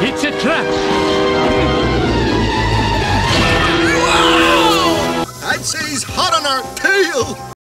It's a trap! I'd say he's hot on our tail!